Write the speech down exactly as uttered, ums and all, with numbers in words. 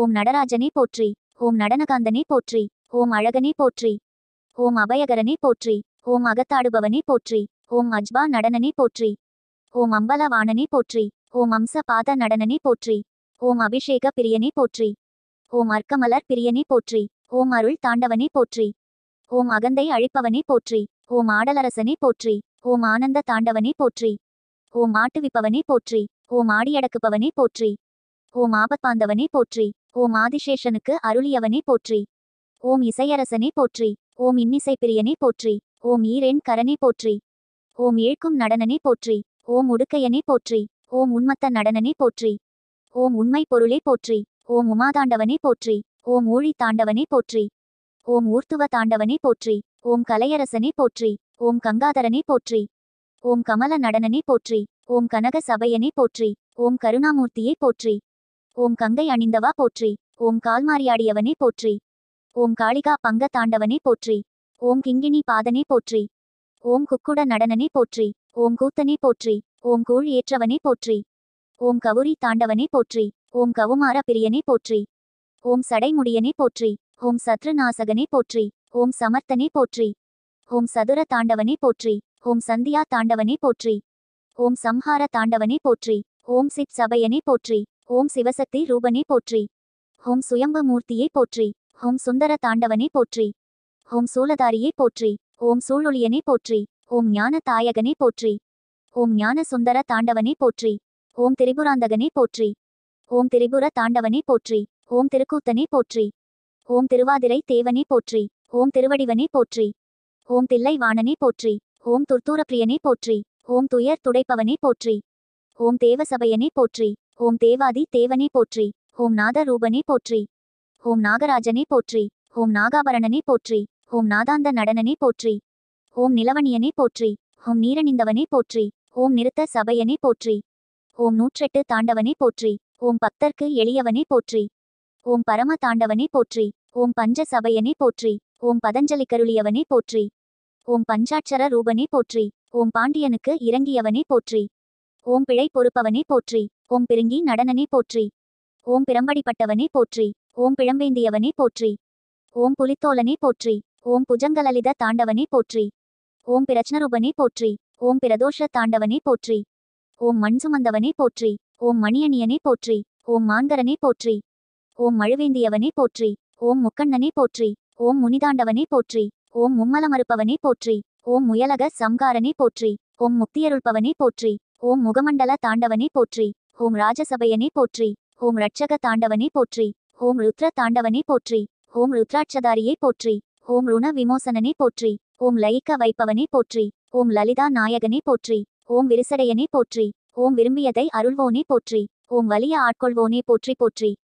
ஓம் நடராஜனே போற்றி. ஓம் நடனகாந்தனே போற்றி. ஓம் அழகனே போற்றி. ஓம் அபயகரனே போற்றி. ஓம் அகத்தாடுபவனே போற்றி. ஓம் அஜ்பா நடனனே போற்றி. ஓம் அம்பலவாணனே போற்றி. ஓம் அம்ச பாத நடனனே போற்றி. ஓம் அபிஷேக பிரியனே போற்றி. ஓம் அர்க்கமலர் பிரியனே போற்றி. ஓம் அருள் தாண்டவனே போற்றி. ஓம் அகந்தை அழிப்பவனே போற்றி. ஓம் ஆடலரசனே போற்றி. ஓம் ஆனந்த தாண்டவனே போற்றி. ஓம் ஆட்டுவிப்பவனே போற்றி. ஓம் ஆடியடக்குபவனே போற்றி. ஓம் ஆபத்பாந்தவனே போற்றி. ஓம் ஆதிசேஷனுக்கு அருளியவனே போற்றி. ஓம் இசையரசனே போற்றி. ஓம் இன்னிசை பிரியனே போற்றி. ஓம் ஈரெண் கரனே போற்றி. ஓம் ஏழ்க்கும் நடனனே போற்றி. ஓம் உடுக்கையனே போற்றி. ஓம் உன்மத்த நடனனே போற்றி. ஓம் உண்மை பொருளே போற்றி. ஓம் உமாதாண்டவனே போற்றி. ஓம் ஊழி தாண்டவனே போற்றி. ஓம் ஊர்த்துவ தாண்டவனே போற்றி. ஓம் கலையரசனே போற்றி. ஓம் கங்காதரனே போற்றி. ஓம் கமல நடனனே போற்றி. ஓம் கனக சபையனே போற்றி. ஓம் கருணாமூர்த்தியே போற்றி. ஓம் கங்கை அணிந்தவா போற்றி. ஓம் கால்மாரியாடியவனே போற்றி. ஓம் காளிகா பங்க தாண்டவனே போற்றி. ஓம் கிங்கிணி பாதனே போற்றி. ஓம் குக்குட நடனனே போற்றி. ஓம் கூத்தனே போற்றி. ஓம் கூழ் ஏற்றவனே போற்றி. ஓம் கவுரி தாண்டவனே போற்றி. ஓம் கவுமார பிரியனே போற்றி. ஓம் சடைமுடியனே போற்றி. ஓம் சத்ருநாசகனே போற்றி. ஓம் சமர்த்தனே போற்றி. ஓம் சதுர தாண்டவனே போற்றி. ஓம் சந்தியா தாண்டவனே போற்றி. ஓம் சம்ஹார தாண்டவனே போற்றி. ஓம் சித் சபையனே போற்றி. ஓம் சிவசக்தி ரூபனே போற்றி. ஓம் சுயம்பு மூர்த்தியே போற்றி. ஓம் சுந்தர தாண்டவனே போற்றி. ஓம் சூலதாரியே போற்றி. ஓம் சூழொளியனே போற்றி. ஓம் ஞான தாயகனே போற்றி. ஓம் ஞான சுந்தர தாண்டவனே போற்றி. ஓம் திரிபுராந்தகனே போற்றி. ஓம் திரிபுர தாண்டவனே போற்றி. ஓம் திருக்கூத்தனே போற்றி. ஓம் திருவாதிரை தேவனே போற்றி. ஓம் திருவடிவனே போற்றி. ஓம் தில்லை வாணனே போற்றி. ஓம் துர்த்தூரப்பிரியனே போற்றி. ஓம் துயர் துடைப்பவனே போற்றி. ஓம் தேவசபையனே போற்றி. ஓம் தேவாதி தேவனே போற்றி. ஓம் நாதரூபனே போற்றி. ஓம் நாகராஜனே போற்றி. ஓம் நாகாபரணனே போற்றி. ஓம் நாதாந்த நடனனே போற்றி. ஓம் நிலவணியனே போற்றி. ஓம் நீரணிந்தவனே போற்றி. ஓம் நிறுத்த சபையனே போற்றி. ஓம் நூற்றெட்டு தாண்டவனே போற்றி. ஓம் பக்தர்க்கு எளியவனே போற்றி. ஓம் பரம தாண்டவனே போற்றி. ஓம் பஞ்ச சபையனே போற்றி. ஓம் பதஞ்சலிக்கருளியவனே போற்றி. ஓம் பஞ்சாட்சர ரூபனே போற்றி. ஓம் பாண்டியனுக்கு இறங்கியவனே போற்றி. ஓம் பிழை பொறுப்பவனே போற்றி. ஓம் பிருங்கி நடனனே போற்றி. ஓம் பிரம்படிப்பட்டவனே போற்றி. ஓம் பிழம்பேந்தியவனே போற்றி. ஓம் புலித்தோலனே போற்றி. ஓம் புஜங்கலலித தாண்டவனே போற்றி. ஓம் பிரச்னரூபனே போற்றி. ஓம் பிரதோஷ தாண்டவனே போற்றி. ஓம் மண்சுமந்தவனே போற்றி. ஓம் மணியணியனே போற்றி. ஓம் மான்கரனே போற்றி. ஓம் மழுவேந்தியவனே போற்றி. ஓம் முக்கண்ணனே போற்றி. ஓம் முனிதாண்டவனே போற்றி. ஓம் மும்மலமறுப்பவனே போற்றி. ஓம் முயலக சம்காரனே போற்றி. ஓம் முக்தியருள்பவனே போற்றி. ஓம் முகமண்டல தாண்டவனே போற்றி. ஓம் ராஜசபையனே போற்றி. ஓம் ரட்சக தாண்டவனே போற்றி. ஓம் ருத்ர தாண்டவனே போற்றி. ஓம் ருத்ராட்சதாரியே போற்றி. ஓம் ருண விமோசனனே போற்றி. ஓம் லயிக்க வைப்பவனே போற்றி. ஓம் லலிதா நாயகனே போற்றி. ஓம் விரிசடையனே போற்றி. ஓம் விரும்பியதை அருள்வோனே போற்றி. ஓம் வலிய ஆட்கொள்வோனே போற்றி போற்றி.